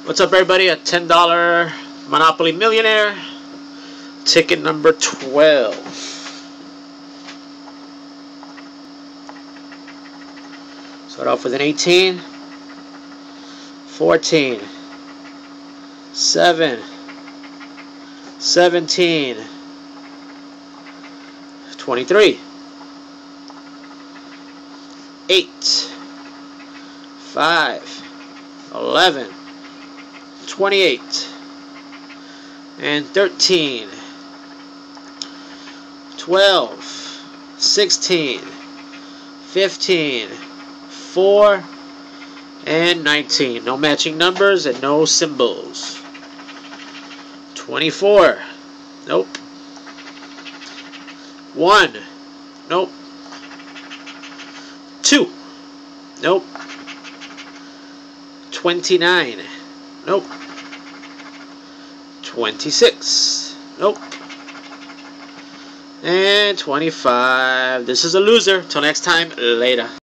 What's up, everybody? A $10 Monopoly Millionaire. Ticket number 12. Start off with an 18, 14, 7, 17, 23, 8, 5, 11, 28, and 13, 12, 16, 15, 4, and 19. No matching numbers and no symbols. 24. Nope. 1. Nope. 2. Nope. 29. Nope. 26. Nope. And 25. This is a loser. Till next time, later.